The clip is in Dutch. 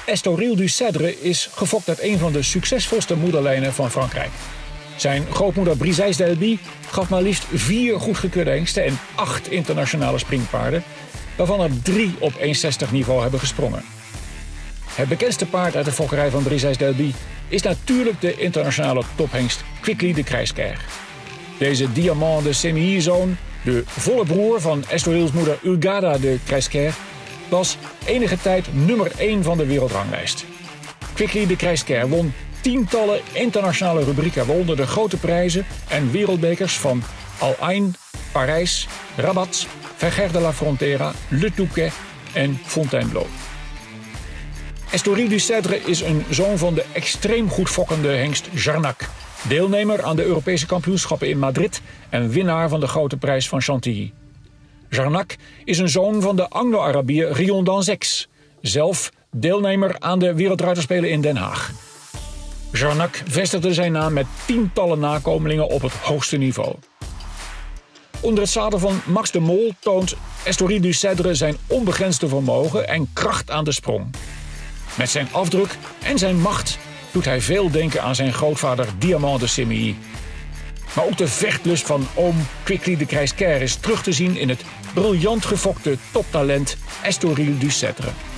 Estoril du Cèdre is gefokt uit een van de succesvolste moederlijnen van Frankrijk. Zijn grootmoeder Briseis d'Elby gaf maar liefst 4 goedgekeurde hengsten en 8 internationale springpaarden, waarvan er 3 op 1,60 niveau hebben gesprongen. Het bekendste paard uit de fokkerij van Briseis d'Elby is natuurlijk de internationale tophengst Quickly de Kreisker. Deze Diamant de Sémilly-zoon, de volle broer van Estorils moeder Hurghada de Kreisker, was enige tijd nummer 1 van de wereldranglijst. Quickly de Kreisker won tientallen internationale rubrieken, waaronder de grote prijzen en wereldbekers van Al Ain, Parijs, Rabat, Verger de la Frontera, Le Touquet en Fontainebleau. Estoril du Cèdre is een zoon van de extreem goed fokkende hengst Jarnac, deelnemer aan de Europese kampioenschappen in Madrid en winnaar van de grote prijs van Chantilly. Jarnac is een zoon van de Anglo-Arabier Rion d'Anzex, zelf deelnemer aan de Wereldruiterspelen in Den Haag. Jarnac vestigde zijn naam met tientallen nakomelingen op het hoogste niveau. Onder het zadel van Max de Mol toont Estoril du Cèdre zijn onbegrensde vermogen en kracht aan de sprong. Met zijn afdruk en zijn macht doet hij veel denken aan zijn grootvader Diamant de Sémilly. Maar ook de vechtlust van oom Quickly de Kreisker is terug te zien in het briljant gefokte toptalent Estoril du Cèdre.